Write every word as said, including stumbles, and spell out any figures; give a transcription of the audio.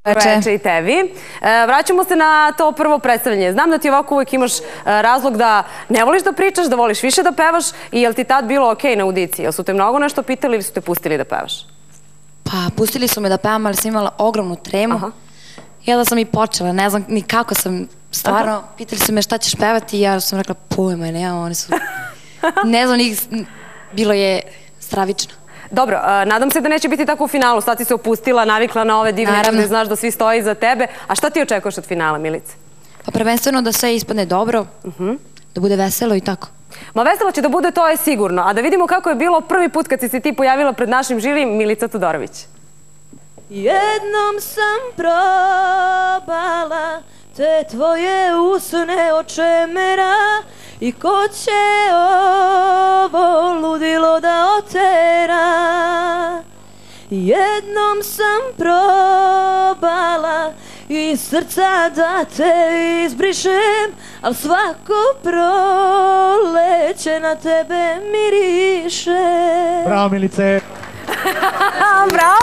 Veče i tebi. Vraćamo se na to prvo predstavljanje. Znam da ti ovako uvijek imaš razlog da ne voliš da pričaš, da voliš više da pevaš i je li ti tad bilo okej na audiciji? Jel su te mnogo nešto pitali ili su te pustili da pevaš? Pa, pustili su me da pevam, ali sam imala ogromnu tremu. I onda sam i počela, ne znam ni kako sam, stvarno, pitali su me šta ćeš pevati i ja sam rekla pojma, ne, oni su, ne znam, bilo je stravično. Dobro, nadam se da neće biti tako u finalu. Sad si se opustila, navikla na ove divne ljude, znaš da svi stoji iza tebe. A šta ti očekuješ od finala, Milice? Pa prvenstveno da sve ispadne dobro, da bude veselo i tako. Ma veselo će da bude, to je sigurno. A da vidimo kako je bilo prvi put kad si se ti pojavila pred našim živim, Milica Todorović. Jednom sam probala te tvoje usne očemera i ko će ovo ludilo da otera. Jednom sam probala iz srca da te izbrišem, al svako proleće na tebe miriše. Bravo, Milice! Bravo!